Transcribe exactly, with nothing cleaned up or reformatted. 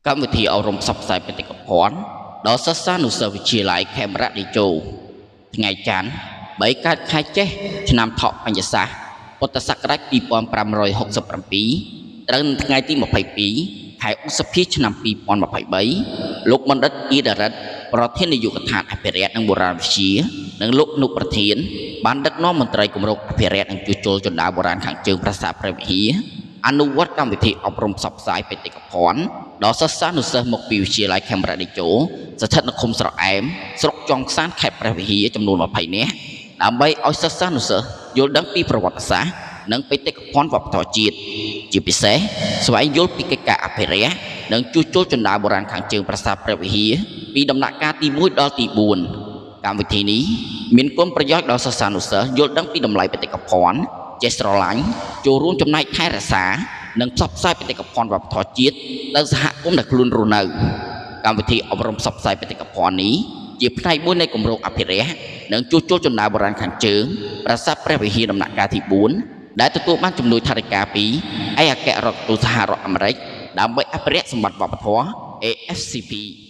កម្មវិធីអប់រំផ្សព្វផ្សាយបេតិកភណ្ឌដល់សិស្សានុសិស្សវិទ្យាល័យខេមរៈតេជោថ្ងៃច័ន្ទបីកើតខែចេសឆ្នាំថោកបញ្ញស័កពុទ្ធសករាជពីរពាន់ប្រាំរយហកសិបប្រាំពីរត្រូវនៅថ្ងៃទីម្ភៃពីរខែឧសភាឆ្នាំពីរពាន់ម្ភៃបីលោកបណ្ឌិតអ៊ីដារិតប្រធាននាយកដ្ឋានអភិរក្សនិងបុរាណវិទ្យានិងលោកនុប្រធានបានដឹកនាំមន្ត្រីគម្រោងអភិរក្សនិងជួសជុលជណ្ដើរបុរាណខាងជើងប្រាសាទព្រះវិហារអនុវត្តកម្មវិធីអប់រំផ្សព្វផ្សាយបេតិកភណ្ឌដល់សិស្សានុសិស្សមកពីវិទ្យាល័យខេមរៈតេជោស្ថិតនៅឃុំស្រអែមស្រុកចុងខ្សានខេត្តព្រះវិហារចំនួនម្ភៃនាក់ដើម្បីឲ្យសិស្សានុសិស្សយល់ដឹងពីប្រវត្តិសាស្ត្រនិងបេតិកភណ្ឌវប្បធម៌ជាតិជាពិសេសស្វែងយល់ពីកិច្ចការអភិរក្សនិងជួសជុលជណ្ដើរបុរាណខាងជើងប្រាសាទព្រះវិហារពីដំណាក់កាលទីមួយដល់ទីបួនកម្មវិធីនេះមានគុណប្រយោជន៍ដល់សិស្សានុសិស្សយល់ដឹងពីតម្លៃបេតិកភណ្ឌចេះស្រឡាញ់ចូលរួមចំណែកថែរក្សានិងផ្សព្វផ្សាយបេតិកភណ្ឌវប្បធម៌ជាតិទៅសហគមន៍ដែលខ្លួនរស់នៅកម្មវិធីអប់រំផ្សព្វផ្សាយបេតិកភណ្ឌនេះជាផ្នែកមួយនៃគម្រោងអភិរក្សនិងជួសជុលជណ្ដើរបុរាណខាងជើងប្រាសាទព្រះវិហារដំណាក់កាលទីបួនដែលទទួលបានជំនួយថវិកាពីឯកអគ្គរដ្ឋទូតសហរដ្ឋអាមេរិកដើម្បីអភិរក្សសម្បត្តិវប្បធម៌ A F C P